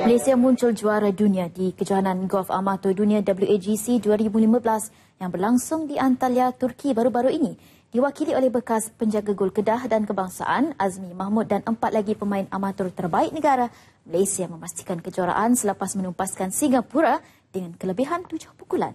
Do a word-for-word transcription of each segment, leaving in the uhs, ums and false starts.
Malaysia muncul juara dunia di Kejohanan Golf Amatur Dunia W A G C dua ribu lima belas yang berlangsung di Antalya, Turki baru-baru ini. Diwakili oleh bekas penjaga gol Kedah dan Kebangsaan, Azmi Mahmud dan empat lagi pemain amatur terbaik negara, Malaysia memastikan kejuaraan selepas menumpaskan Singapura dengan kelebihan tujuh pukulan.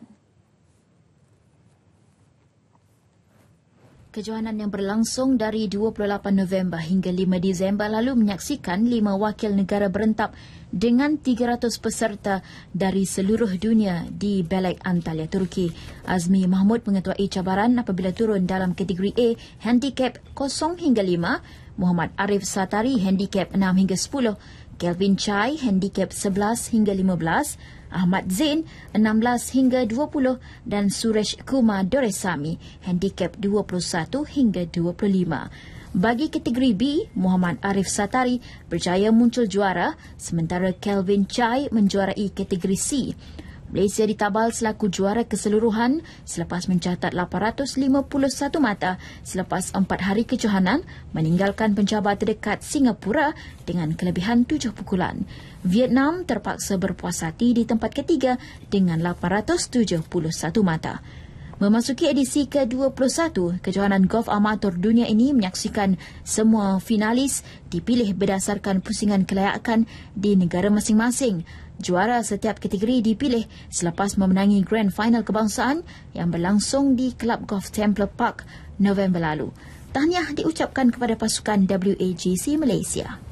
Kejohanan yang berlangsung dari dua puluh lapan November hingga lima Disember lalu menyaksikan lima wakil negara berentap dengan tiga ratus peserta dari seluruh dunia di Belek Antalya, Turki. Azmi Mahmud mengetuai cabaran apabila turun dalam kategori A, handicap kosong hingga lima, Muhammad Arif Satari, handicap enam hingga sepuluh, Kelvin Chai, handicap sebelas hingga lima belas, Ahmad Zain, enam belas hingga dua puluh dan Suresh Kumar Doresami, handicap dua puluh satu hingga dua puluh lima. Bagi kategori B, Muhammad Arif Satari berjaya muncul juara, sementara Kelvin Chai menjuarai kategori C. Malaysia ditabal selaku juara keseluruhan selepas mencatat lapan ratus lima puluh satu mata selepas empat hari kejohanan, meninggalkan pencabar terdekat Singapura dengan kelebihan tujuh pukulan. Vietnam terpaksa berpuas hati di tempat ketiga dengan lapan ratus tujuh puluh satu mata. Memasuki edisi ke dua puluh satu, Kejohanan Golf Amatur Dunia ini menyaksikan semua finalis dipilih berdasarkan pusingan kelayakan di negara masing-masing. Juara setiap kategori dipilih selepas memenangi Grand Final Kebangsaan yang berlangsung di Club Golf Templer Park November lalu. Tahniah diucapkan kepada pasukan W A G C Malaysia.